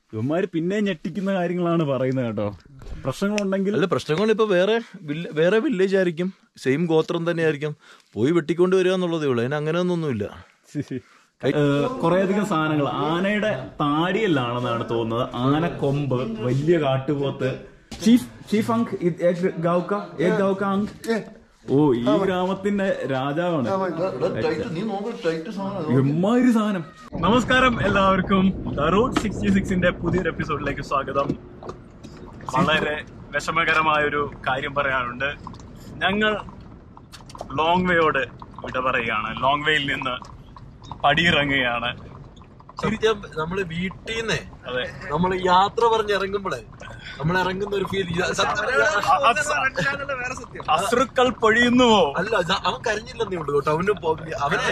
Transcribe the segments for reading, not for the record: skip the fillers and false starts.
ഇവന്മാര് പിന്നെ ഞെട്ടിക്കുന്ന കാര്യങ്ങളാണ് പറയുന്നത് കേട്ടോ. പ്രശ്നങ്ങളുണ്ടെങ്കിൽ അല്ല, പ്രശ്നങ്ങൾ ഇപ്പൊ വേറെ വില്ലേജ് ആയിരിക്കും, സെയിം ഗോത്രം തന്നെ ആയിരിക്കും, പോയി വെട്ടിക്കൊണ്ട് വരിക എന്നുള്ളതേ ഉള്ളൂ. അതിന് അങ്ങനെയൊന്നൊന്നുമില്ല. കുറേയധികം സാധനങ്ങൾ ആനയുടെ താടിയല്ലാണെന്നാണ് തോന്നുന്നത്. ആന കൊമ്പ്, വലിയ കാട്ടുപോത്ത്. ചീഫ് അങ്ക് ഓ, ഈ ഗ്രാമത്തിന്റെ രാജാവാണ്. എമ്മാതിരി സാധനം. നമസ്കാരം എല്ലാവർക്കും. റൂട്ട് 66ന്റെ പുതിയൊരു എപ്പിസോഡിലേക്ക് സ്വാഗതം. വളരെ വിഷമകരമായൊരു കാര്യം പറയാനുണ്ട്. ഞങ്ങൾ ലോങ് വേയോട് വിട പറയുകയാണ്. ലോങ് വേയിൽ നിന്ന് പടിയിറങ്ങുകയാണ്. നമ്മള് വീട്ടിൽ നിന്നേ, അതെ, നമ്മള് യാത്ര പറഞ്ഞ് ഇറങ്ങുമ്പോഴേ നമ്മൾ ഇറങ്ങുന്ന ഒരു ഫീൽ. അശ്രുക്കൾ പൊഴിയുന്നുവോ? അല്ല, അവൻ കരഞ്ഞില്ലെന്നേ ഉള്ളൂ കേട്ടോ. അവനെ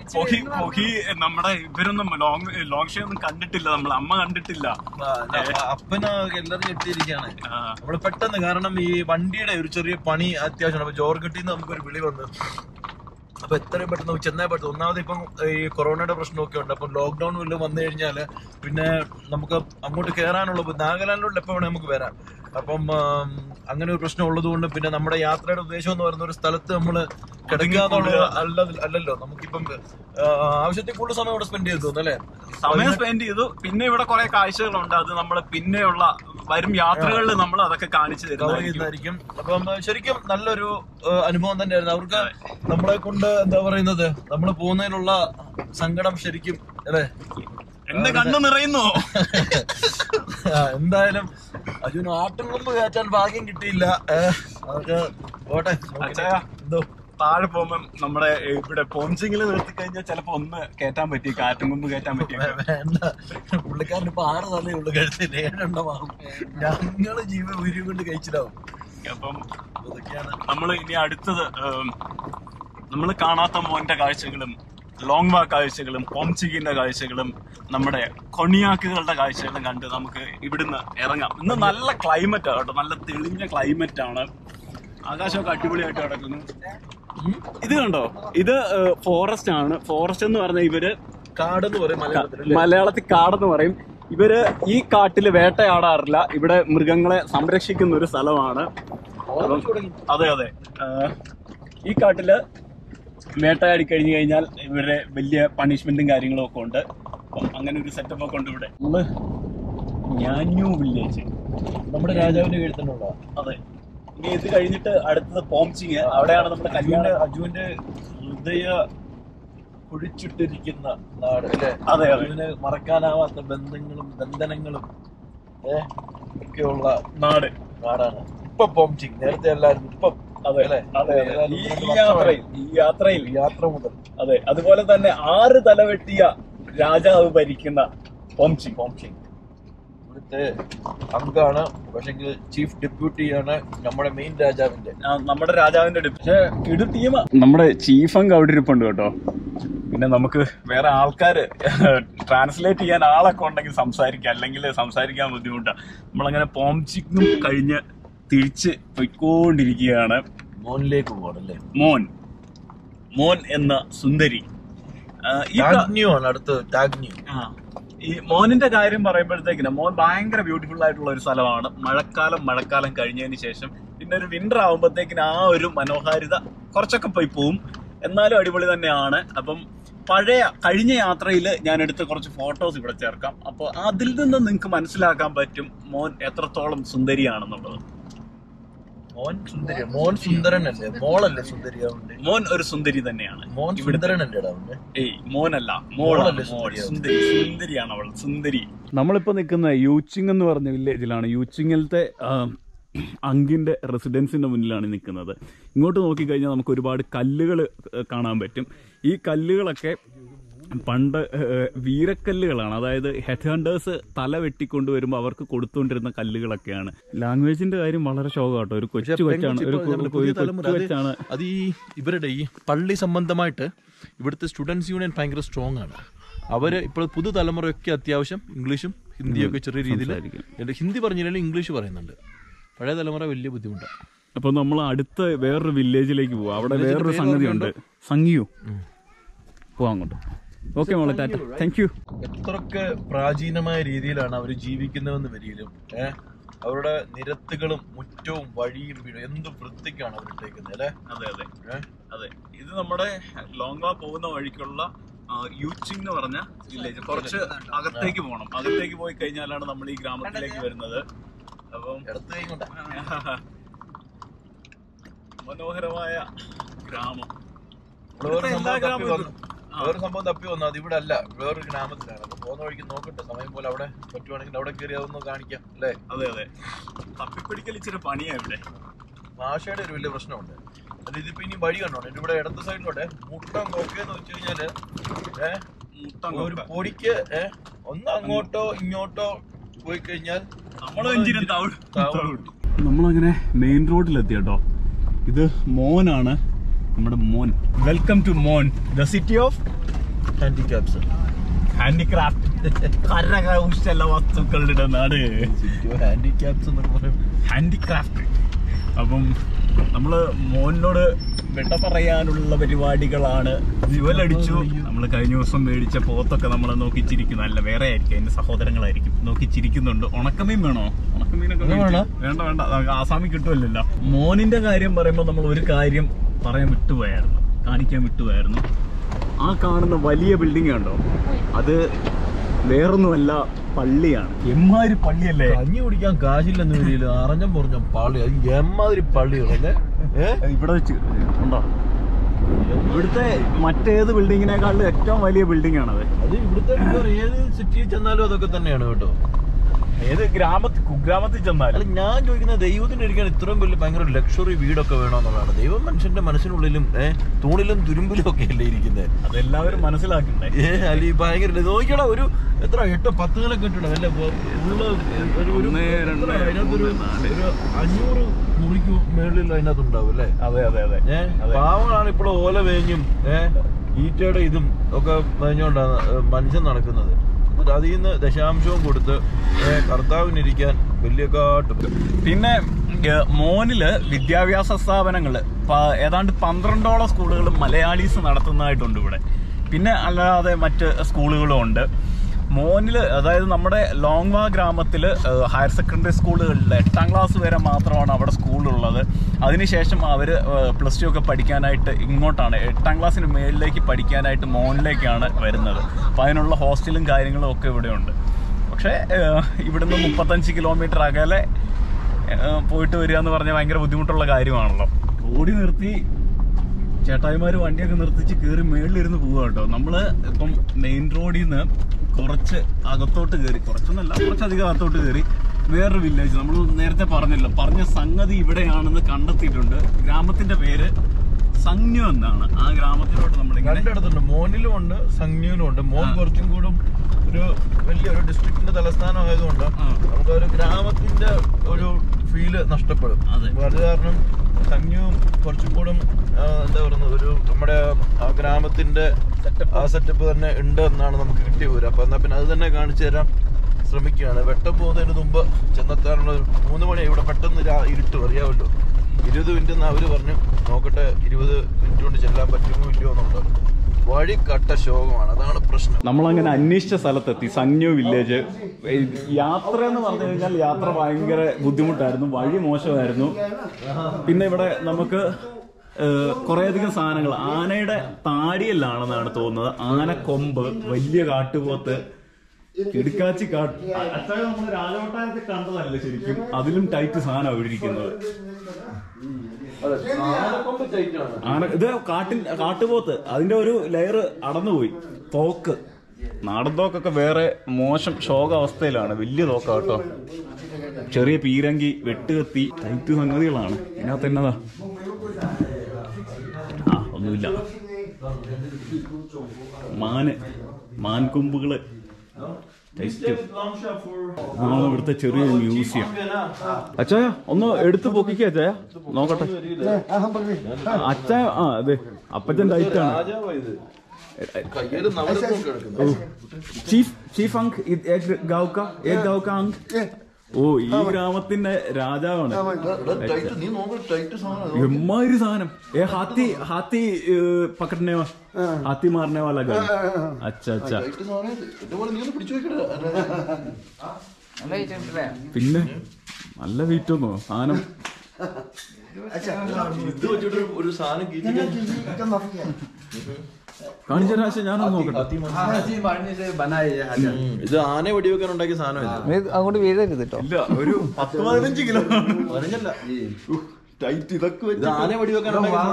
നമ്മുടെ ഇവരൊന്നും ലോങ് ഷോ ഒന്നും കണ്ടിട്ടില്ല. നമ്മൾ അമ്മ കണ്ടിട്ടില്ല. അപ്പന് എല്ലാരും ഞെട്ടിയിരിക്കുകയാണ് നമ്മള് പെട്ടെന്ന്. കാരണം ഈ വണ്ടിയുടെ ഒരു ചെറിയ പണി അത്യാവശ്യമാണ്. അപ്പൊ ജോർഗട്ടിന്ന് നമുക്കൊരു വിളി വന്നു. അപ്പൊ എത്രയും പെട്ടെന്ന് ചെന്നൈ പെട്ടെന്ന്. ഒന്നാമത് ഇപ്പം ഈ കൊറോണയുടെ പ്രശ്നമൊക്കെ ഉണ്ട്. അപ്പം ലോക്ക്ഡൌൺ വല്ലതും വന്നു കഴിഞ്ഞാല് പിന്നെ നമുക്ക് അങ്ങോട്ട് കയറാനുള്ള, നാഗാലാൻഡിലുള്ള എപ്പോ വേണേ നമുക്ക് വരാം. അപ്പം അങ്ങനെ ഒരു പ്രശ്നം ഉള്ളത് കൊണ്ട് പിന്നെ നമ്മുടെ യാത്രയുടെ ഉദ്ദേശം എന്ന് പറയുന്ന ഒരു സ്ഥലത്ത് നമ്മള് കിടക്കുക എന്നുള്ളത് അല്ലല്ലോ. നമുക്കിപ്പം ആവശ്യത്തിൽ കൂടുതൽ സമയം ഇവിടെ സ്പെൻഡ് ചെയ്തു തോന്നുന്നു, അല്ലെ? സമയം സ്പെൻഡ് ചെയ്തു. പിന്നെ ഇവിടെ കുറെ കാഴ്ചകളുണ്ട്. അത് നമ്മള് പിന്നെയുള്ള വരും യാത്രകളിൽ നമ്മൾ അതൊക്കെ കാണിച്ചു തരുന്നതായിരിക്കും. അപ്പം ശരിക്കും നല്ലൊരു അനുഭവം തന്നെയായിരുന്നു. അവർക്ക് നമ്മളെ കൊണ്ട് എന്താ പറയുന്നത്, നമ്മള് പോകുന്നതിനുള്ള സങ്കടം ശരിക്കും, അല്ലെ? എന്റെ കണ്ണു നിറയുന്നു. എന്തായാലും അജുന് ആട്ടുംകൊമ്പ് കയറ്റാൻ ഭാഗ്യം കിട്ടിയില്ല. അതൊക്കെ പോട്ടെ. എന്തോ താഴെ പോകുമ്പോ നമ്മുടെ ഇവിടെ പോഞ്ചിങ്ങിൽ നിർത്തി കഴിഞ്ഞാൽ ചിലപ്പോ ഒന്ന് കയറ്റാൻ പറ്റി, കാറ്റുംകൊമ്പ് കയറ്റാൻ പറ്റി. വേണ്ട, പുള്ളിക്കാരൻ ഇപ്പൊ 6 തലേ ഉള്ളു, കഴിച്ചില്ല 7 ആവും. ഞങ്ങള് ജീവ ഉയരം കൊണ്ട് കഴിച്ചിട്ടാവും. അപ്പം അതൊക്കെയാണ് നമ്മൾ ഇനി അടുത്തത്. നമ്മൾ കാണാത്ത മോന്റെ കാഴ്ചകളും, ലോങ് വാ കാഴ്ചകളും, പോംചിങ്ങിന്റെ കാഴ്ചകളും, നമ്മുടെ കൊണിയാക്കുകളുടെ കാഴ്ചകളും കണ്ട് നമുക്ക് ഇവിടുന്ന് ഇറങ്ങാം. ഇന്ന് നല്ല ക്ലൈമറ്റ് ആണ് കേട്ടോ. നല്ല തെളിഞ്ഞ ക്ലൈമറ്റ് ആണ്. ആകാശമൊക്കെ അടിപൊളിയായിട്ട് കിടക്കുന്നു. ഇത് കണ്ടോ, ഇത് ഫോറസ്റ്റ് ആണ്. ഫോറസ്റ്റ് എന്ന് പറഞ്ഞാൽ ഇവര് കാടെന്ന് പറയും, മലയാളത്തിൽ കാടെന്ന് പറയും. ഇവര് ഈ കാട്ടില് വേട്ടയാടാറില്ല. ഇവിടെ മൃഗങ്ങളെ സംരക്ഷിക്കുന്ന ഒരു സ്ഥലമാണ്. അതെ അതെ, ഈ കാട്ടില് വേട്ടയാടി കഴിഞ്ഞു കഴിഞ്ഞാൽ ഇവരുടെ വലിയ പണിഷ്മെന്റും കാര്യങ്ങളും ഒക്കെ ഉണ്ട്. അപ്പം അങ്ങനെ ഒരു സെറ്റപ്പ് ഒക്കെ ഉണ്ട് ഇവിടെ. നമ്മള് ഷാങ്ന്യൂ വില്ലേജ്, നമ്മുടെ രാജാവിന്റെ കീഴിലുള്ള. അതെ. ഇനി ഇത് കഴിഞ്ഞിട്ട് അടുത്തത് പോംചിങ്. അവിടെയാണ് നമ്മുടെ കല്യാണം. അജുവിന്റെ ഹൃദയ കുഴിച്ചിട്ടിരിക്കുന്ന നാട്, അല്ലെ? അതെ, അതിന് മറക്കാനാവാത്ത ബന്ധനങ്ങളും ഒക്കെയുള്ള നാടാണ് ഇപ്പൊ പോംചിങ്. നേരത്തെ അല്ലായിരുന്നു, ഇപ്പം. അതെ അല്ലെ? ഈ യാത്ര മുതൽ. അതെ, അതുപോലെ തന്നെ 6 തല വെട്ടിയ രാജാവ് ഭരിക്കുന്ന പോംചിങ്. ഇവിടുത്തെ അങ്കാണ്, പക്ഷെങ്കിൽ ചീഫ് ഡെപ്യൂട്ടിയാണ് നമ്മുടെ മെയിൻ രാജാവിന്റെ. നമ്മുടെ രാജാവിന്റെ ടീം. നമ്മുടെ ചീഫ് അങ്ക് അവിടെ ഇരിപ്പുണ്ട് കേട്ടോ. പിന്നെ നമുക്ക് വേറെ ആൾക്കാര് ട്രാൻസ്ലേറ്റ് ചെയ്യാൻ ആളൊക്കെ ഉണ്ടെങ്കിൽ സംസാരിക്കാം, അല്ലെങ്കിൽ സംസാരിക്കാൻ ബുദ്ധിമുട്ടാണ്. നമ്മളങ്ങനെ പോംചിങ്ങും കഴിഞ്ഞ് തിരിച്ച് പോയിക്കൊണ്ടിരിക്കുകയാണ്. മോനിലേക്ക് പോകണല്ലേ? മോൻ എന്ന സുന്ദരി. ഈ മോനിന്റെ കാര്യം പറയുമ്പോഴത്തേക്കിന് മോൻ ഭയങ്കര ബ്യൂട്ടിഫുൾ ആയിട്ടുള്ള ഒരു സ്ഥലമാണ്. മഴക്കാലം കഴിഞ്ഞതിന് ശേഷം പിന്നെ ഒരു വിന്റർ ആകുമ്പോഴത്തേക്കിന് ആ ഒരു മനോഹാരിത കുറച്ചൊക്കെ പോയി പോവും. എന്നാലും അടിപൊളി തന്നെയാണ്. അപ്പം കഴിഞ്ഞ യാത്രയിൽ ഞാൻ എടുത്ത കുറച്ച് ഫോട്ടോസ് ഇവിടെ ചേർക്കാം. അപ്പോൾ അതിൽ നിന്ന് നിങ്ങൾക്ക് മനസ്സിലാക്കാൻ പറ്റും മോൻ എത്രത്തോളം സുന്ദരിയാണെന്നുള്ളത്. മോൻ സുന്ദരനല്ലേ? മോളല്ലേ സുന്ദരിയാവുണ്ട്? മോൻ ഒരു സുന്ദരി തന്നെയാണ്. മോൻ സുന്ദരനല്ലേ? ഏയ്, മോനല്ല, മോളല്ലേ സുന്ദരിയാണ് അവൾ, സുന്ദരി. നമ്മളിപ്പോ നിൽക്കുന്ന യൂച്ചിങ് എന്ന് പറഞ്ഞ വില്ലേജിലാണ്. യൂച്ചിങ്ങിലത്തെ അങ്കിന്റെ റെസിഡൻസിന്റെ മുന്നിലാണ് നിൽക്കുന്നത്. ഇങ്ങോട്ട് നോക്കിക്കഴിഞ്ഞാൽ നമുക്ക് ഒരുപാട് കല്ലുകൾ കാണാൻ പറ്റും. ഈ കല്ലുകളൊക്കെ പണ്ട് വീരക്കല്ലുകളാണ്. അതായത് ഹെഡ് ഹണ്ടേഴ്സ് തല വെട്ടിക്കൊണ്ടുവരുമ്പോൾ അവർക്ക് കൊടുത്തുകൊണ്ടിരുന്ന കല്ലുകളൊക്കെയാണ്. ലാംഗ്വേജിന്റെ കാര്യം വളരെ ശോകമാട്ടോ. ഒരു കൊച്ചു കൊച്ചാണ്. അത് ഈ ഇവരുടെ ഈ പള്ളി സംബന്ധമായിട്ട് ഇവിടുത്തെ സ്റ്റുഡൻസ് യൂണിയൻ ഭയങ്കര സ്ട്രോങ് ആണ്. അവര് ഇപ്പോൾ പുതുതലമുറയൊക്കെ അത്യാവശ്യം ഇംഗ്ലീഷും ഹിന്ദിയൊക്കെ ചെറിയ രീതിയിലായിരിക്കും. ഹിന്ദി പറഞ്ഞില്ലെങ്കിൽ ഇംഗ്ലീഷ് പറയുന്നുണ്ട്. പഴയ തലമുറ വലിയ ബുദ്ധിമുട്ടാണ്. അപ്പൊ നമ്മൾ അടുത്ത വേറൊരു വില്ലേജിലേക്ക് പോവാം. അവിടെ വേറൊരു സംഗതി ഉണ്ട്. ഷാങ്ന്യൂ പോവാം അങ്ങോട്ട്. ഓക്കെ മോളെ, ടാറ്റ, താങ്ക് യു. എത്രയൊക്കെ പ്രാചീനമായ രീതിയിലാണ് അവർ ജീവിക്കുന്നതെന്ന് വരികയും അവരുടെ നിരത്തുകളും മുറ്റവും വഴിയും വീടും എന്ത് വൃത്തിക്കാണ് അവർ ഇട്ടേക്കുന്നത് അല്ലെ. അതെ അതെ അതെ. ഇത് നമ്മുടെ ലോങ്വാ പോകുന്ന വഴിക്കുള്ള യൂച്ചിങ് എന്ന് പറഞ്ഞ വില്ലേജ്. കുറച്ച് അകത്തേക്ക് പോകണം. അകത്തേക്ക് പോയി കഴിഞ്ഞാലാണ് നമ്മൾ ഈ ഗ്രാമത്തിലേക്ക് വരുന്നത്. അപ്പം മനോഹരമായ ഗ്രാമം. വേറൊരു സംഭവം തപ്പി വന്നു. അത് ഇവിടെ അല്ല, വേറൊരു ഗ്രാമത്തിലാണ്. അപ്പൊ പോകുന്ന വഴിക്ക് നോക്കട്ടെ, സമയം പോലെ അവിടെ പറ്റുവാണെങ്കിൽ അവിടെ കയറി അതൊന്ന് കാണിക്കാം അല്ലേ. അതെ അതെ. തപ്പിപ്പിടിക്കൽ ഇച്ചിരി പണിയാ ഇവിടെ. ഭാഷയുടെ ഒരു വലിയ പ്രശ്നമുണ്ട്. അത് ഇതിപ്പോ ഇനി വഴി കണ്ടോ, ഇവിടെ ഇടത്ത് സൈഡിലോട്ടെ മുട്ടംകൊക്കെന്ന് വെച്ച് കഴിഞ്ഞാല് ഒരു പൊടിക്ക് ഒന്ന് അങ്ങോട്ടോ ഇങ്ങോട്ടോ പോയി കഴിഞ്ഞാൽ നമ്മളങ്ങനെ മെയിൻ റോഡിലെത്തി കേട്ടോ. ഇത് മോനാണ്, നമ്മുടെ Mon. Welcome to Mon, the city of handicrafts. കരകൗശല വസ്തുക്കളുടെ നാട്. ഹാൻഡിക്രാഫ്റ്റ്. അപ്പം നമ്മള് മോനോട് വിട പറയാനുള്ള പരിപാടികളാണ്. ജുവലടിച്ചു. നമ്മൾ കഴിഞ്ഞ ദിവസം മേടിച്ച പോത്തൊക്കെ നമ്മളെ നോക്കിച്ചിരിക്കുന്നു. അല്ല, വേറെ ആയിരിക്കും, അതിന്റെ സഹോദരങ്ങളായിരിക്കും. നോക്കിച്ചിരിക്കുന്നുണ്ട്. ഉണക്കമീൻ വേണോ? ഉണക്കമീനൊക്കെ വേണ്ട വേണ്ട, ആസാമിൽ കിട്ടുമല്ലോ. മോനിന്റെ കാര്യം പറയുമ്പോൾ നമ്മൾ ഒരു കാര്യം പറയാൻ വിട്ടുപോയായിരുന്നു, കാണിക്കാൻ വിട്ടുപോയായിരുന്നു. ആ കാണുന്ന വലിയ ബിൽഡിംഗ് കണ്ടോ, അത് വേറൊന്നുമല്ല, പള്ളിയാണ്. എമ്മാതിരി പള്ളിയല്ലേ. കഞ്ഞി കുടിക്കാൻ കാശില്ലെന്ന് വരില്ല, അറിഞ്ഞം പറഞ്ഞ പള്ളി. അത് എമ്മാതിരി പള്ളികളല്ലേ ഇവിടെ വെച്ച് ഉണ്ടോ. ഇവിടുത്തെ മറ്റേത് ബിൽഡിങ്ങിനേക്കാളും ഏറ്റവും വലിയ ബിൽഡിംഗ് ആണത്. അത് ഇവിടുത്തെ ഏത് സിറ്റിയിൽ ചെന്നാലും അതൊക്കെ തന്നെയാണ് കേട്ടോ. ഏത് കുഗ്രാമത്തിൽ ചെന്നാലും. ഞാൻ ചോദിക്കുന്നത്, ദൈവത്തിന് ഇരിക്കാൻ ഇത്രയും വലിയ ഭയങ്കര ലക്ഷറി വീടൊക്കെ വേണമെന്നുള്ളതാണ്. ദൈവം മനുഷ്യന്റെ മനസ്സിനുള്ളിലും തൂണിലും തുരുമ്പിലും ഒക്കെ അല്ലേ ഇരിക്കുന്നത്. അതെല്ലാവരും മനസ്സിലാക്കണ്ടേ. അല്ല ഈ ഭയങ്കര നോക്കിയടാ, ഒരു എത്ര 8-10 നില കെട്ടിടം അല്ലേ. അതിനകത്തൊരു 500 മുറിക്ക് മേളിൽ അതിനകത്ത് ഉണ്ടാവും അല്ലേ. അതെ അതെ അതെ. പാവങ്ങളാണ് ഇപ്പോൾ ഓല വേഞ്ഞും ഈറ്റയുടെ ഇതും ഒക്കെ വേഞ്ഞോണ്ടാണ് മനുഷ്യൻ നടക്കുന്നത്. അതിൽ നിന്ന് ദശാംശവും കൊടുത്ത് കർത്താവിനിരിക്കാൻ വലിയ കാട്ടും. പിന്നെ മോനില് വിദ്യാഭ്യാസ സ്ഥാപനങ്ങള് ഏതാണ്ട് 12ഓളം സ്കൂളുകൾ മലയാളീസ് നടത്തുന്നതായിട്ടുണ്ട് ഇവിടെ. പിന്നെ അല്ലാതെ മറ്റ് സ്കൂളുകളും ഉണ്ട് മോനില്. അതായത് നമ്മുടെ ലോങ്വാ ഗ്രാമത്തില് ഹയർ സെക്കൻഡറി സ്കൂളുകളിൽ 8ാം ക്ലാസ് വരെ മാത്രമാണ് അവിടെ സ്കൂളുള്ളത്. അതിനുശേഷം അവർ +2 ഒക്കെ പഠിക്കാനായിട്ട് ഇങ്ങോട്ടാണ്, 8ാം ക്ലാസ്സിന് മേളിലേക്ക് പഠിക്കാനായിട്ട് മോനിലേക്കാണ് വരുന്നത്. അപ്പം അതിനുള്ള ഹോസ്റ്റലും കാര്യങ്ങളും ഒക്കെ ഇവിടെയുണ്ട്. പക്ഷേ ഇവിടുന്ന് 35 കിലോമീറ്റർ അകലെ പോയിട്ട് വരിക എന്ന് പറഞ്ഞാൽ ഭയങ്കര ബുദ്ധിമുട്ടുള്ള കാര്യമാണല്ലോ. ഓടി നിർത്തി ചേട്ടായിമാർ വണ്ടിയൊക്കെ നിർത്തിച്ച് കയറി മേളിലിരുന്ന് പോവുക കേട്ടോ. നമ്മള് ഇപ്പം മെയിൻ റോഡിൽ നിന്ന് കുറച്ച് അകത്തോട്ട് കയറി, കുറച്ചൊന്നല്ല കുറച്ചധികം അകത്തോട്ട് കയറി വേറൊരു വില്ലേജ്. നമ്മൾ നേരത്തെ പറഞ്ഞ സംഗതി ഇവിടെയാണെന്ന് കണ്ടെത്തിയിട്ടുണ്ട്. ഗ്രാമത്തിന്റെ പേര് സംഗ്ന്യു എന്നാണ്. ആ ഗ്രാമത്തിലോട്ട് നമ്മൾ രണ്ടിടത്തുണ്ട്, മോനിലും ഉണ്ട് സംഗ്ന്യൂലും ഉണ്ട്. മോൻ കുറച്ചും കൂടും ഒരു വലിയൊരു ഡിസ്ട്രിക്റ്റിന്റെ തലസ്ഥാനം ആയതുകൊണ്ട് നമുക്ക് ഒരു ഗ്രാമത്തിന്റെ ഒരു ഫീല് നഷ്ടപ്പെടും. അത് കാരണം സംഗ്ന്യു കുറച്ചും കൂടും എന്താ പറയുന്നത്, ഒരു നമ്മുടെ ആ ഗ്രാമത്തിന്റെ ആ സെറ്റപ്പ് തന്നെ ഉണ്ട് എന്നാണ് നമുക്ക് കിട്ടിയ പോരും. അപ്പൊ എന്നാ പിന്നെ അത് തന്നെ കാണിച്ചു തരാൻ ശ്രമിക്കുകയാണ്. വെട്ടം പോകുന്നതിന് മുമ്പ് ചെന്നെത്താനുള്ള 3 മണി ഇവിടെ പെട്ടെന്ന് ഇരുട്ട് അറിയാമല്ലോ. 20 മിനിറ്റ് എന്ന് അവര് പറഞ്ഞു. നോക്കട്ടെ 20 മിനിറ്റ് കൊണ്ട് ചെല്ലാൻ പറ്റുമോ ഇല്ലയോ എന്നുള്ളത്. വഴി കട്ട ശോകമാണ്, അതാണ് പ്രശ്നം. നമ്മളങ്ങനെ അന്വേഷിച്ച സ്ഥലത്തെത്തി, സംഗ്ന്യു വില്ലേജ്. യാത്ര എന്ന് പറഞ്ഞു കഴിഞ്ഞാൽ യാത്ര ഭയങ്കര ബുദ്ധിമുട്ടായിരുന്നു, വഴി മോശമായിരുന്നു. പിന്നെ ഇവിടെ നമുക്ക് കുറേയധികം സാധനങ്ങൾ, ആനയുടെ താടിയല്ലാണെന്നാണ് തോന്നുന്നത്, ആനക്കൊമ്പ്, വലിയ കാട്ടുപോത്ത്, കിടുക്കാച്ചി അച്ഛൻ നമ്മള് രാജകൊട്ടാരത്തിൽ കണ്ടതല്ല ശരിക്കും, അതിലും ടൈറ്റ് സാധനം അവിടെ ഇരിക്കുന്നത്. ഇത് കാട്ടുപോത്ത്, അതിന്റെ ഒരു ലെയർ അടന്നുപോയി. തോക്ക്, നാടൻ തോക്കൊക്കെ വേറെ മോശം ശോക അവസ്ഥയിലാണ്. വലിയ തോക്ക കേട്ടോ. ചെറിയ പീരങ്കി, വെട്ടുകത്തി, ടൈറ്റ് സംഗതികളാണ്. ഇതിനകത്ത് എന്നതാ, ഒന്നുമില്ല. മാൻകൊമ്പുകള്, ഇവിടുത്തെ ചെറിയൊരു മ്യൂസിയം. അച്ചായ ഒന്ന് എടുത്ത് പൊക്കിക്ക അച്ചായ, നോക്കട്ടെ. അച്ചായ അതെ, അപ്പച്ചൻ ഡയറ്റാണ്. चीफ अंक एक गाँव का अंक ഓ ഈ ഗ്രാമത്തിന്റെ രാജാവാണ്. എമ്മാതിരി സാധനം. ഹാത്തി പക്കടനെ ഹാത്തി മാറനെ വാല. അച്ഛാ അച്ഛാ. പിന്നെ നല്ല വെയിറ്റ് ഒന്നോ സാധനം. ഒരു സാധനം കാണിച്ച പ്രാവശ്യം ഞാനൊന്ന് നോക്കട്ടെ. ഇത് ആനയെ വെടിവെക്കാൻ ഉണ്ടാക്കിയ സാധനം. അങ്ങോട്ട് വീഴരുത് കേട്ടോ. ഇല്ല, ഒരു 10-15 കിലോ. 15 ടൈറ്റ്. ഇതൊക്കെ വെച്ച് ആനയെ വെടിവെക്കാൻ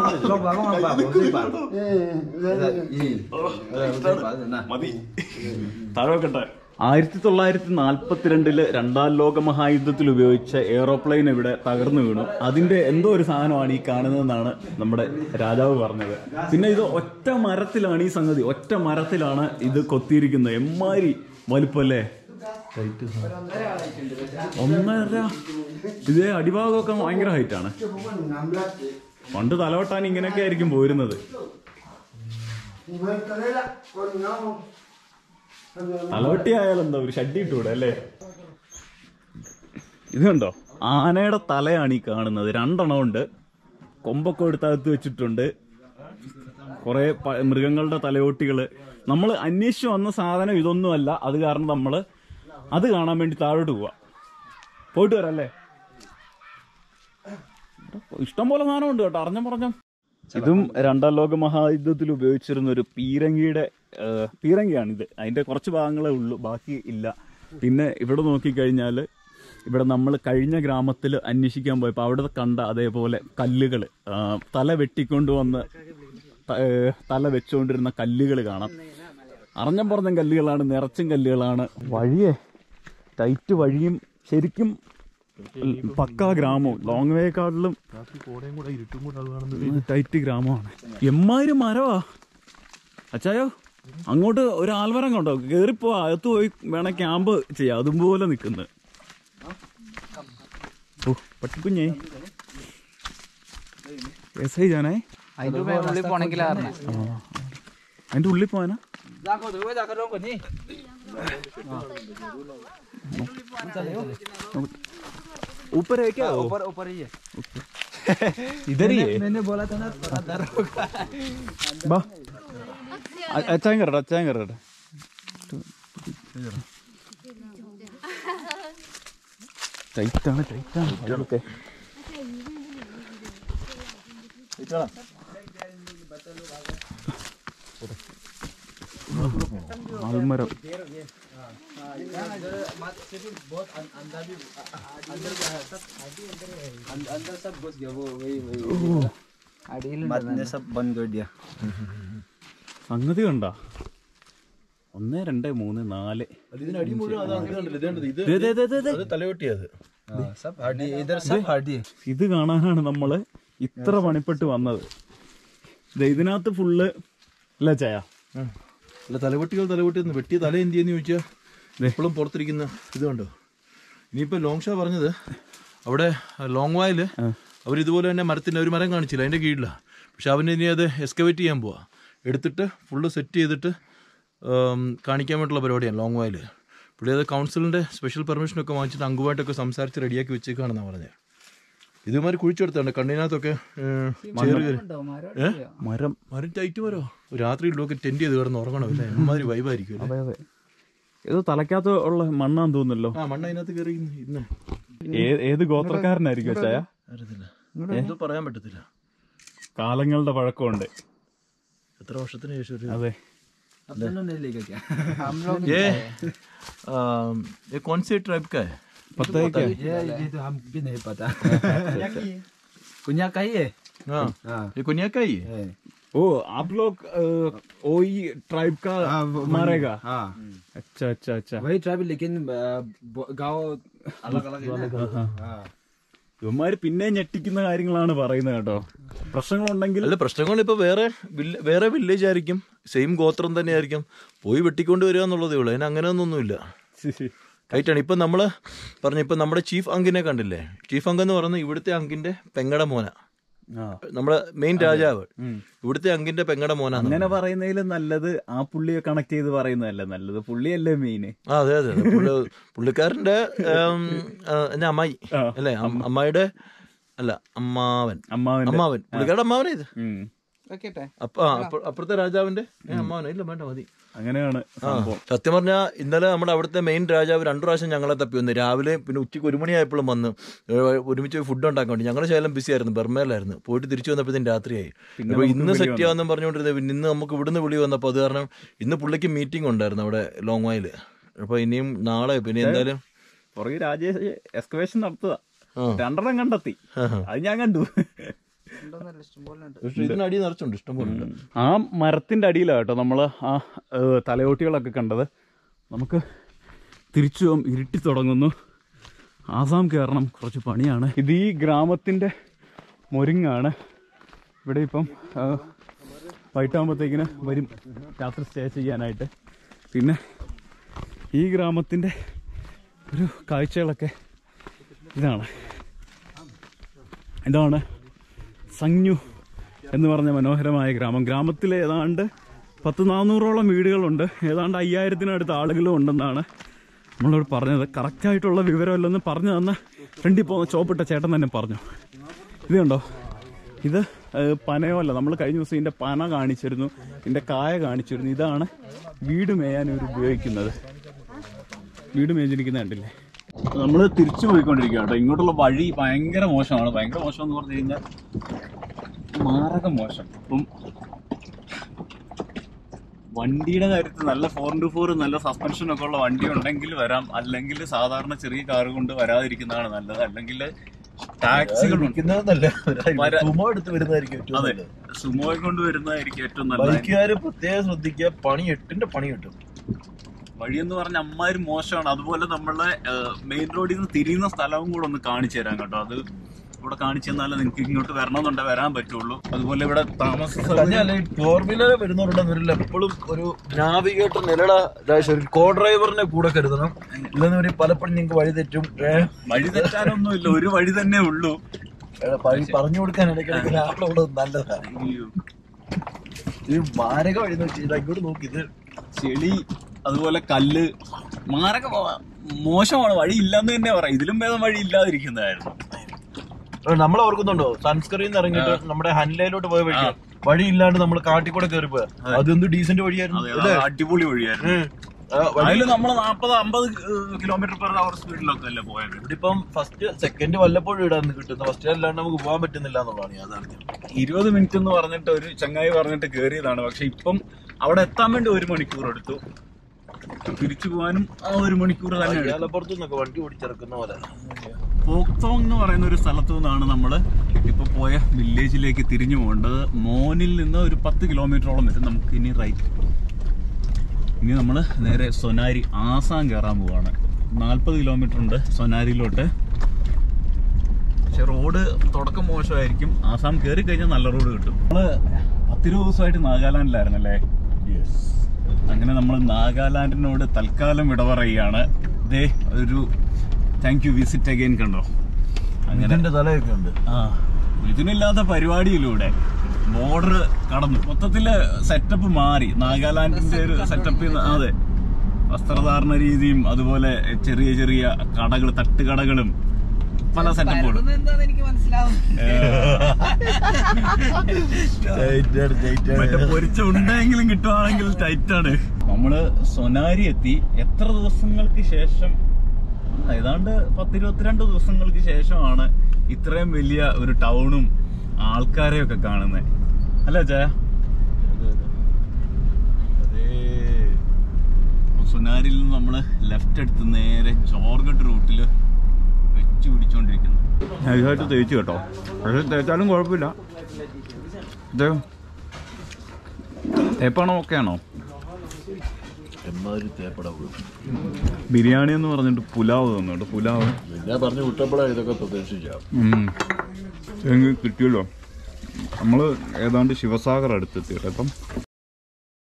മതി. താഴെ വെക്കട്ടെ. 1942 രണ്ടാം ലോക മഹായുദ്ധത്തിൽ ഉപയോഗിച്ച എയ്റോപ്ലെയിൻ ഇവിടെ തകർന്നു വീണു. അതിന്റെ എന്തോ ഒരു സാധനമാണ് ഈ കാണുന്നതെന്നാണ് നമ്മുടെ രാജാവ് പറഞ്ഞത്. പിന്നെ ഇത് ഒറ്റ മരത്തിലാണ് ഈ സംഗതി, ഒറ്റ മരത്തിലാണ് ഇത് കൊത്തിയിരിക്കുന്നത്. എമ്മാരി വലുപ്പല്ലേ. 1.5. ഇതേ അടിഭാഗമൊക്കെ ഭയങ്കര ഹൈറ്റാണ്. പണ്ട് തലവട്ടാൻ ഇങ്ങനെയൊക്കെ ആയിരിക്കും പോയിരുന്നത്. തലവട്ടി ആയാലെന്താ ഒരു ഷഡ്ഡി ഇട്ടൂടെ അല്ലേ. ഇത് കണ്ടോ, ആനയുടെ തലയാണ് ഈ കാണുന്നത്. 2 എണ്ണം ഉണ്ട്. കൊമ്പൊക്കെ എടുത്തകത്ത് വെച്ചിട്ടുണ്ട്. കുറെ മൃഗങ്ങളുടെ തലയോട്ടികള്. നമ്മൾ അന്വേഷിച്ചു വന്ന സാധനം ഇതൊന്നുമല്ല. അത് കാരണം നമ്മള് അത് കാണാൻ വേണ്ടി താഴോട്ട് പോവാ. പോയിട്ട് വരാല്ലേ. ഇഷ്ടംപോലെ സാധനം ഉണ്ട് കേട്ടോ, അറിഞ്ഞ പറഞ്ഞ. ഇതും രണ്ടാം ലോക മഹായുദ്ധത്തിൽ ഉപയോഗിച്ചിരുന്ന ഒരു പീരങ്കിയാണിത്. അതിന്റെ കുറച്ച് ഭാഗങ്ങളേ ഉള്ളൂ, ബാക്കി ഇല്ല. പിന്നെ ഇവിടെ നോക്കിക്കഴിഞ്ഞാൽ ഇവിടെ നമ്മൾ കഴിഞ്ഞ ഗ്രാമത്തിൽ അന്വേഷിക്കാൻ പോയപ്പോൾ അവിടെ കണ്ട അതേപോലെ കല്ലുകൾ, തല വെട്ടിക്കൊണ്ടുവന്ന് തല വെച്ചുകൊണ്ടിരുന്ന കല്ലുകൾ കാണാം. അറിഞ്ഞം പറഞ്ഞ കല്ലുകളാണ്, നിറച്ചും കല്ലുകളാണ്. വഴിയെ ടൈറ്റ് വഴിയും ശരിക്കും പക്കാ ഗ്രാമവും. ലോങ് വേക്കാട്ടിലും ടൈറ്റ് ഗ്രാമമാണ്. എമ്മാതിരി മരവാ അച്ചായോ. അങ്ങോട്ട് ഒരു ആൽമരം കണ്ടോ, കേറിപ്പോ അകത്ത് പോയി വേണേ ക്യാമ്പ് ചെയ്യാം. അതുപോലെ നിക്കുന്നത്. ഓ പട്ടിക്കുഞ്ഞേ ജാനേ. അതിന്റെ ഉള്ളിൽ പോവാനാ. ऊपर है क्या? ऊपर ही है. इधर ही है. मैंने बोला था ना अंदर होगा. बा अच्छा कर रहा. टाइट ആണ്. ഓക്കേ. ആൽമരം. സംഗതി കണ്ട 1 2 3 4. ഇത് കാണാനാണ് നമ്മള് ഇത്ര പണിപ്പെട്ട് വന്നത്. ഇതിനകത്ത് ഫുള്ള് അല്ല ചായ. അല്ല, തലവെട്ടി വെട്ടിയ തല എന്ത് ചെയ്യുന്ന ചോദിച്ചാൽ എപ്പോഴും പുറത്തിരിക്കുന്ന ഇത് കണ്ടോ. ഇനിയിപ്പോൾ ലോങ് ഷാ പറഞ്ഞത് അവിടെ ലോങ് വായില് അവരിതുപോലെ തന്നെ മരത്തിൻ്റെ ഒരു മരം കാണിച്ചില്ല, അതിൻ്റെ കീഴിലാണ്. പക്ഷെ അവന് ഇനി അത് എക്സ്കവേറ്റ് ചെയ്യാൻ പോവാ. എടുത്തിട്ട് ഫുള്ള് സെറ്റ് ചെയ്തിട്ട് കാണിക്കാൻ വേണ്ടിയുള്ള പരിപാടിയാണ് ലോങ് വായിൽ. പുള്ളി അത് കൗൺസിലിൻ്റെ സ്പെഷ്യൽ പെർമിഷനൊക്കെ വാങ്ങിച്ചിട്ട് അങ്കുമായിട്ടൊക്കെ സംസാരിച്ച് റെഡിയാക്കി വെച്ചേക്കാണെന്നാണ് പറഞ്ഞത്. ഇതുമാതിരി കുഴിച്ചെടുത്താണ് കണ്ണിനകത്തൊക്കെ മരം ടൈറ്റ് വരോ. രാത്രി ഉള്ളൊക്കെ ടെൻറ്റ് ചെയ്ത് കിടന്ന് ഉറങ്ങണം. ഇല്ല ഇമാതിരി വൈബായിരിക്കും. ഇത് തലക്കകത്ത് ഉള്ള മണ്ണാന്ന് തോന്നുന്നല്ലോ. ആ മണ്ണ് അതിനകത്ത് കയറി ഇന്ന്. ഏത് ഗോത്രക്കാരനായിരിക്കും ചായ അറിയത്തില്ല, എന്തോ പറയാൻ പറ്റത്തില്ല. കാലങ്ങളുടെ പഴക്കമുണ്ട്. എത്ര വർഷത്തിന് ശേഷം. അതെ. ये कौन से ट्राइब का है? पता है क्या? ये तो हम भी नहीं पता. कुन्याक का ही है. हाँ, ये कुन्याक का ही है. ओ आप लोग वही ट्राइब का मारेगा. हाँ. अच्छा. वही ट्राइब लेकिन गाँव अलग अलग है. ഇവന്മാര് പിന്നെ ഞെട്ടിക്കുന്ന കാര്യങ്ങളാണ് പറയുന്നത് കേട്ടോ. പ്രശ്നങ്ങളുണ്ടെങ്കിൽ അല്ല, പ്രശ്നങ്ങൾ ഇപ്പൊ വേറെ വില്ലേജ് ആയിരിക്കും, സെയിം ഗോത്രം തന്നെ ആയിരിക്കും, പോയി വെട്ടിക്കൊണ്ട് വരിക എന്നുള്ളതേ ഉള്ളൂ. അതിന് അങ്ങനെ ഒന്നൊന്നുമില്ല. കൈറ്റാണ്. ഇപ്പം നമ്മൾ പറഞ്ഞു, ഇപ്പം നമ്മുടെ ചീഫ് അങ്കിനെ കണ്ടില്ലേ? ചീഫ് അങ്ക് എന്ന് പറയുന്നത് ഇവിടുത്തെ അങ്കിന്റെ പെങ്ങടെ മോന. നമ്മുടെ മെയിൻ രാജാവ് ഇവിടുത്തെ അങ്കിന്റെ പെങ്ങടെ മോനാണ്. അങ്ങനെ പറയുന്നതിലും നല്ലത് ആ പുള്ളിയെ കണക്ട് ചെയ്ത് പറയുന്നതല്ലേ നല്ലത്, പുള്ളിയല്ലേ മെയിന്. അതെ അതെ, പുള്ളിക്കാരന്റെ അമ്മായി അല്ലേ, അമ്മായിയുടെ അല്ല അമ്മാവൻ പുള്ളിക്കാരുടെ അമ്മാവനെ ഇത് അപ്പുറത്തെ രാജാവിന്റെ അമ്മാവനെ. ഇല്ല വേണ്ട മതി. അങ്ങനെയാണ് സത്യം പറഞ്ഞാൽ ഇന്നലെ നമ്മുടെ അവിടുത്തെ മെയിൻ രാജാവ് 2 പ്രാവശ്യം ഞങ്ങളെ തപ്പി വന്നു. രാവിലെ പിന്നെ ഉച്ചയ്ക്ക് 1 മണിയായപ്പോഴും വന്ന് ഒരുമിച്ച് ഫുഡ് ഉണ്ടാക്കാൻ വേണ്ടി. ഞങ്ങൾ ശേലം ബിസി ആയിരുന്നു, ബർമയിലായിരുന്നു. പോയിട്ട് തിരിച്ചു വന്നപ്പോഴത്തേക്കും രാത്രിയായി. അപ്പോൾ ഇന്ന് സെറ്റ് ചെയ്യാമെന്നും പറഞ്ഞുകൊണ്ടിരുന്നത്. പിന്നെ ഇന്ന് നമുക്ക് ഇവിടുന്ന് വിളി വന്നപ്പോൾ അത് കാരണം ഇന്ന് പുള്ളിക്ക് മീറ്റിംഗ് ഉണ്ടായിരുന്നു അവിടെ ലോങ് വായിൽ. അപ്പോൾ ഇനിയും നാളെ പിന്നെ എന്തായാലും പുറകെ രാജേഷ് എക്സ്കവേഷൻ നടത്തുക, 2 കണ്ടെത്തി. അത് ഞാൻ കണ്ടു. ഇതിനടി നിറച്ചുണ്ട്, ഇഷ്ടംപോലെ. ആ മരത്തിന്റെ അടിയിലാണ് കേട്ടോ നമ്മള് ആ തലയോട്ടികളൊക്കെ കണ്ടത്. നമുക്ക് തിരിച്ചു പോകാം, ഇരുട്ടി തുടങ്ങുന്നു. ആസാം കയറണം, കുറച്ച് പണിയാണ്. ഇത് ഈ ഗ്രാമത്തിന്റെ മൊരിങ്ങാണ്. ഇവിടെ ഇപ്പം വൈകിട്ടാകുമ്പോഴത്തേക്കിന് വരും രാത്രി സ്റ്റേ ചെയ്യാനായിട്ട്. പിന്നെ ഈ ഗ്രാമത്തിന്റെ ഒരു കാഴ്ചകളൊക്കെ ഇതാണ്. ഷങ്ന്യു എന്ന് പറഞ്ഞ മനോഹരമായ ഗ്രാമം. ഗ്രാമത്തിൽ ഏതാണ്ട് 400-ഓളം വീടുകളുണ്ട്. ഏതാണ്ട് 5000-ത്തിനടുത്ത് ആളുകളും ഉണ്ടെന്നാണ് നമ്മളോട് പറഞ്ഞത്. കറക്റ്റായിട്ടുള്ള വിവരമല്ലെന്ന് പറഞ്ഞു തന്ന ഫ്രണ്ടിൽ പോകുന്ന ചോപ്പിട്ട ചേട്ടൻ തന്നെ പറഞ്ഞു. ഇത് കണ്ടോ, ഇത് പനയോ അല്ല, നമ്മൾ കഴിഞ്ഞ ദിവസം ഇതിൻ്റെ പന കാണിച്ചിരുന്നു, ഇതിൻ്റെ കായ കാണിച്ചിരുന്നു. ഇതാണ് വീട് മേയാൻ ഇവർ ഉപയോഗിക്കുന്നത്. വീട് മേഞ്ഞിരിക്കുന്ന കണ്ടില്ലേ. നമ്മൾ തിരിച്ചു പോയിക്കൊണ്ടിരിക്കുക കേട്ടോ. ഇങ്ങോട്ടുള്ള വഴി ഭയങ്കര മോശമാണ്. ഭയങ്കര മോശം എന്ന് പറഞ്ഞു കഴിഞ്ഞാൽ മാരകം മോശം. അപ്പം വണ്ടിയുടെ കാര്യത്തിൽ നല്ല 4x4 നല്ല സസ്പെൻഷനൊക്കെ ഉള്ള വണ്ടി ഉണ്ടെങ്കിൽ വരാം, അല്ലെങ്കിൽ സാധാരണ ചെറിയ കാറ് കൊണ്ട് വരാതിരിക്കുന്നതാണ് നല്ലത്. അല്ലെങ്കിൽ ടാക്സികൾ സുമോ എടുത്ത് വരുന്നതായിരിക്കും. അതെ, സുമോയെ കൊണ്ട് വരുന്നതായിരിക്കും ഏറ്റവും നല്ലത്. ബൈക്കുകാര് പ്രത്യേകം ശ്രദ്ധിക്കുക, പണി 8ന്റെ പണി കിട്ടും. വഴിയെന്ന് പറഞ്ഞ അമ്മാരും മോശമാണ്. അതുപോലെ നമ്മളെ മെയിൻ റോഡിൽ നിന്ന് തിരിയുന്ന സ്ഥലവും കൂടെ ഒന്ന് കാണിച്ചു തരാം കേട്ടോ. അത് ഇവിടെ കാണിച്ചു തന്നാലേ നിങ്ങൾക്ക് ഇങ്ങോട്ട് വരണമെന്നുണ്ടെങ്കിൽ വരാൻ പറ്റുള്ളൂ. അതുപോലെ ഇവിടെ താമസം 4-വീലർ വരുന്നവരുണ്ടെന്നില്ല, എപ്പോഴും ഒരു നാവിഗേറ്റർ ഒരു കോ ഡ്രൈവറിനെ കൂടെ കരുതണം. ഇല്ലെന്ന് പലപ്പോഴും നിങ്ങൾക്ക് വഴി തെറ്റും. വഴി തെറ്റാനൊന്നുമില്ല, ഒരു വഴി തന്നെ ഉള്ളൂ. പറഞ്ഞു കൊടുക്കാൻ ഇടയ്ക്കിടയ്ക്ക് ആളുള്ളത് നല്ലതാണ്. ഇത് മാരക വഴി നോക്കി ഇങ്ങോട്ട് നോക്കി, ഇത് ചെളി അതുപോലെ കല്ല് മാരക മോശമാണ്. വഴി ഇല്ലെന്ന് തന്നെ പറയാം. ഇതിലും ഭേദം വഴി ഇല്ലാതിരിക്കുന്നതായിരുന്നു. നമ്മൾ ഓർക്കുന്നുണ്ടോ സൺസ്ക്രീൻ ഇറങ്ങിയിട്ട് നമ്മുടെ ഹൻലയിലോട്ട് പോയ വഴി ഇല്ലാണ്ട് നമ്മൾ കാട്ടിക്കൂടെ കയറി പോയാ. അതെന്ത് ഡീസന്റ് വഴിയായിരുന്നു, അടിപൊളി വഴിയായിരുന്നു. അതില് നമ്മള് 40-50 km/h സ്പീഡിലൊക്കെ അല്ലേ പോയത്. ഇവിടിപ്പം ഫസ്റ്റ് സെക്കൻഡ് വല്ലപ്പോഴും ഇടാന്ന് കിട്ടുന്ന, ഫസ്റ്റ് അല്ലാണ്ട് നമുക്ക് പോകാൻ പറ്റുന്നില്ല എന്നുള്ളതാണ് യാഥാർത്ഥ്യം. 20 മിനിറ്റ് എന്ന് പറഞ്ഞിട്ട് ഒരു ചങ്ങായി പറഞ്ഞിട്ട് കയറിയതാണ്. പക്ഷെ ഇപ്പം അവിടെ എത്താൻ വേണ്ടി 1 മണിക്കൂർ എടുത്തു. തിരിച്ചു പോകാനും ആ 1 മണിക്കൂർ തന്നെ. ഏലപ്പുറത്തുനിന്നൊക്കെ വണ്ടി ഓടിച്ചിറക്കുന്ന പോലെ. പോക്തോങ് എന്ന് പറയുന്ന ഒരു സ്ഥലത്തു നിന്നാണ് നമ്മൾ ഇപ്പോൾ പോയ വില്ലേജിലേക്ക് തിരിഞ്ഞു പോകേണ്ടത്. മോനിൽ നിന്ന് ഒരു 10 കിലോമീറ്ററോളം വരും. നമുക്ക് ഇനി റൈറ്റ്, ഇനി നമ്മൾ നേരെ സൊനാരി ആസാം കയറാൻ പോവാണ്. 40 കിലോമീറ്റർ ഉണ്ട് സൊനാരിയിലോട്ട്. പക്ഷെ റോഡ് തുടക്കം മോശമായിരിക്കും. ആസാം കയറി കഴിഞ്ഞാൽ നല്ല റോഡ് കിട്ടും. നമ്മൾ 10-20 ദിവസമായിട്ട് നാഗാലാൻഡിലായിരുന്നല്ലേ. അങ്ങനെ നമ്മൾ നാഗാലാൻഡിനോട് തൽക്കാലം വിട പറയുകയാണ്. ഇതേ ഒരു താങ്ക് യു വിസിറ്റ് അഗൈൻ കണ്ടോ. അങ്ങനെ തലയൊക്കെ ഉണ്ട്. ഇതിനില്ലാത്ത പരിപാടിയിലൂടെ ബോർഡർ കടന്നു. മൊത്തത്തില് സെറ്റപ്പ് മാറി. നാഗാലാൻഡിന്റെ ഒരു സെറ്റപ്പ്. അതെ, വസ്ത്രധാരണ രീതിയും അതുപോലെ ചെറിയ ചെറിയ കടകൾ, തട്ടുകടകളും പല സെറ്റപ്പുകളും. പൊരിച്ച ഉണ്ടെങ്കിലും കിട്ടുവാണെങ്കിൽ ടൈറ്റാണ്. നമ്മള് സൊനാരി എത്തി. എത്ര ദിവസങ്ങൾക്ക് ശേഷം, ഏതാണ്ട് 10-22 ദിവസങ്ങൾക്ക് ശേഷമാണ് ഇത്രയും വലിയ ഒരു ടൗണും ആൾക്കാരെയൊക്കെ കാണുന്നത്. അല്ലേ ചായ? സൊനാരിയിൽ നിന്ന് നമ്മള് ലെഫ്റ്റ് എടുത്ത് നേരെ ജോർഗട്ട് റൂട്ടില് വെച്ച് പിടിച്ചോണ്ടിരിക്കുന്നു. നൈസായിട്ട് തേച്ചു കേട്ടോ. പക്ഷെ തേച്ചാലും കുഴപ്പമില്ല. ഇത് തേപ്പാണോ ഓക്കെയാണോ? ബിരിയാണി എന്ന് പറഞ്ഞിട്ട് പുലാവ് തന്നുണ്ട്. പുലാവ് പറഞ്ഞു വിട്ടപ്പോഴാണ് ഇതൊക്കെ പ്രതീക്ഷിക്കാം. കിട്ടിയല്ലോ. നമ്മൾ ഏതാണ്ട് ശിവസാഗർ അടുത്തെത്തി കേട്ടോ. ഇപ്പം